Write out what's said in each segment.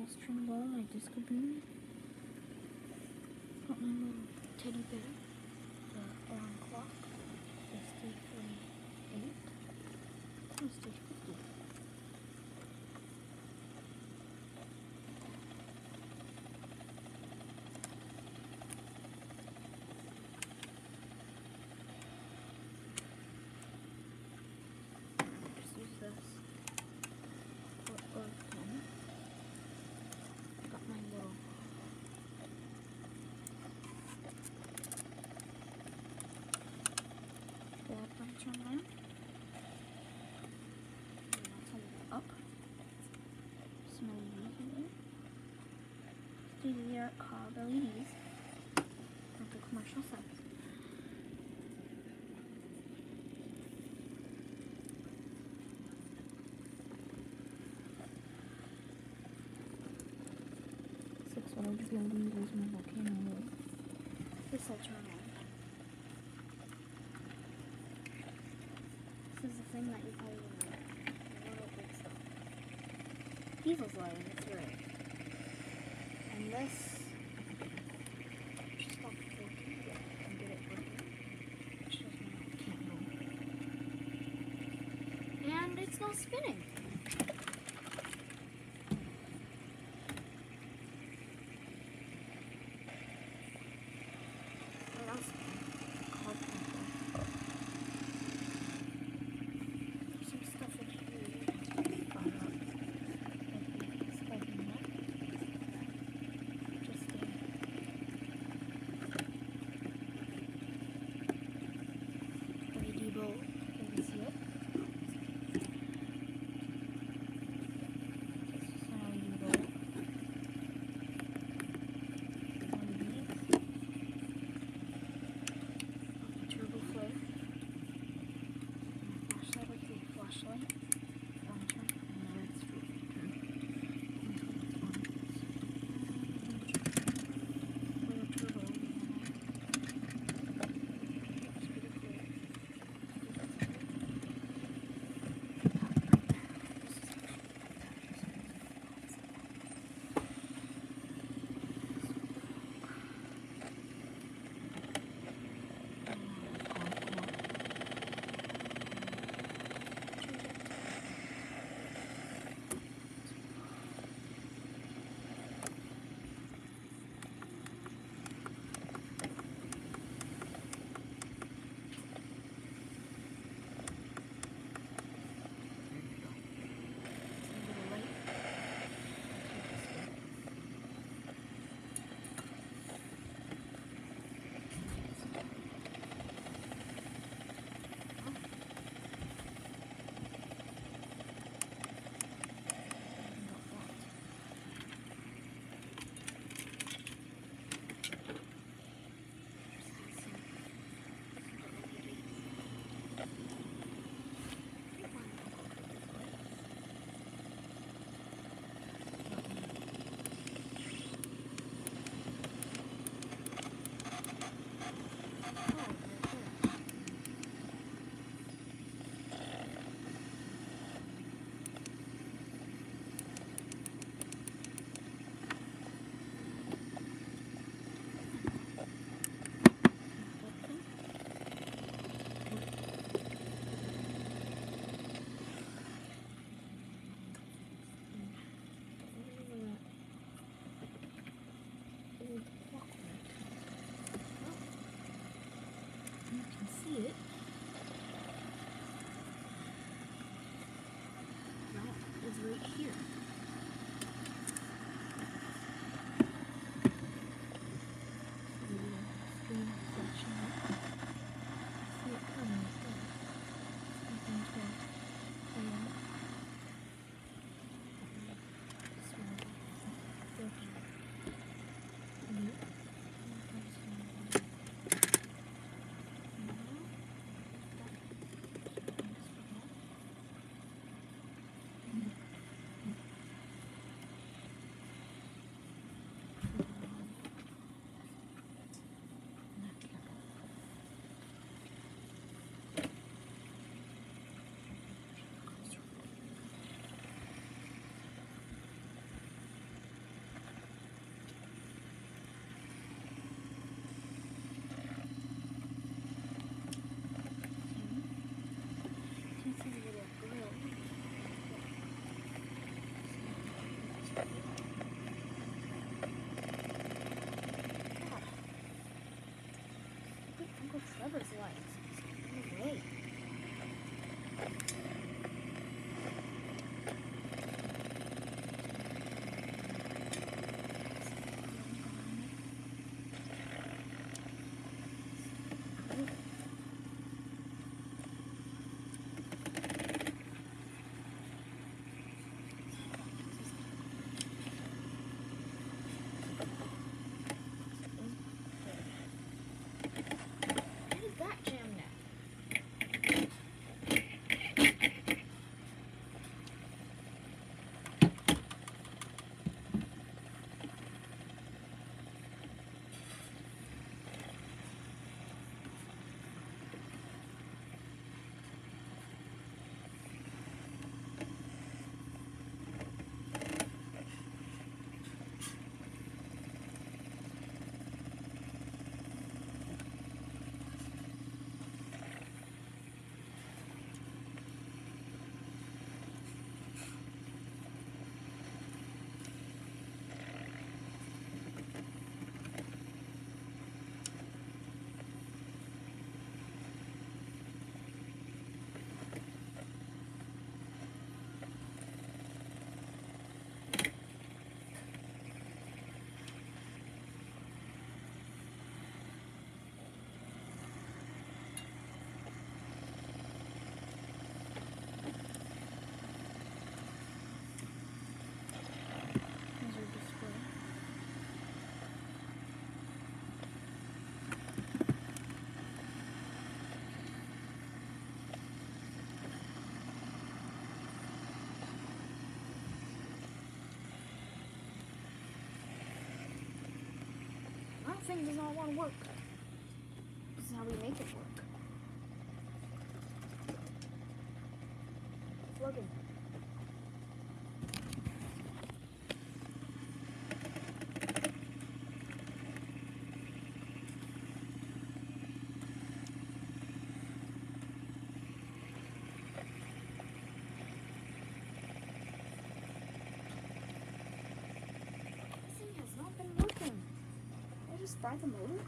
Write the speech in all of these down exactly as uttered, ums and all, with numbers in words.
my string ball, my disco boom. Got my little teddy bear, the alarm clock, the stage eight, and stage fifty. Just use this for open. Got my little ball punch on there. And that's how you go up. Smelly bees in there. State-of-the-art Cobb L E Ds at the commercial size. Six large L E Ds my volcano wood. This I turn on. This is the thing that you probably wouldn't know. The little big stuff. Diesel's lighting, it's red. And this, just off the fourteen and get it working. Which does not candle. And it's not spinning. What else? Card candle. There's some stuff in here. Fire up. Like spiking up. Just there. L E D bulb. Can you see it? thing does not want to work. This is how we make it work. Plug in. This thing has not been working. Did I just fry the motor?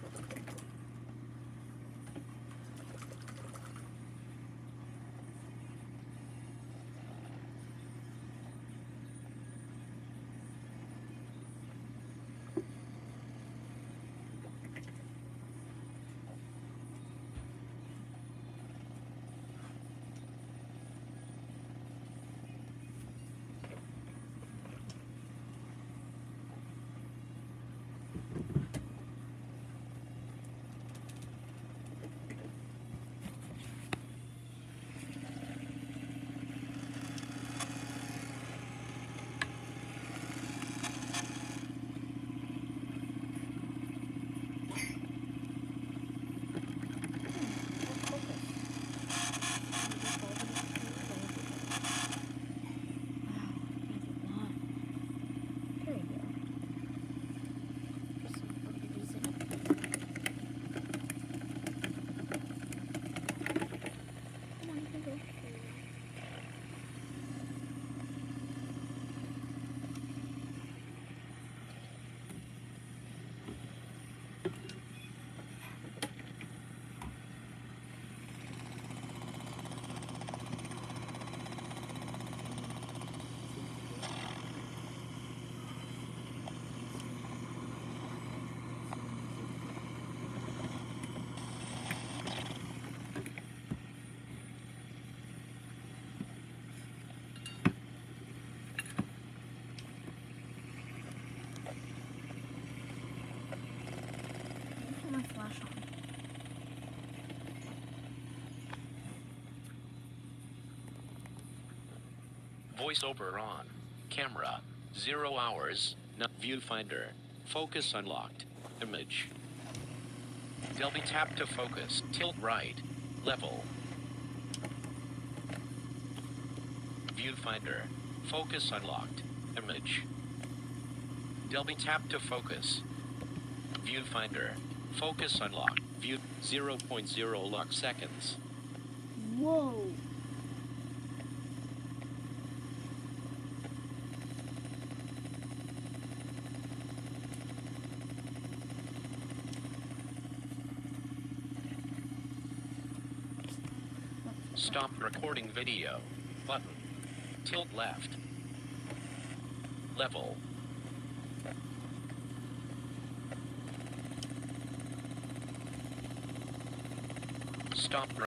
My flash on. Voiceover on. Camera. Zero hours. Not viewfinder. Focus unlocked. Image. Delby tap to focus. Tilt right. Level. Viewfinder. Focus unlocked. Image. Delby tap to focus. Viewfinder. Focus unlocked. View zero point zero lock seconds. Whoa. Stop recording video. Button. Tilt left. Level. Stop.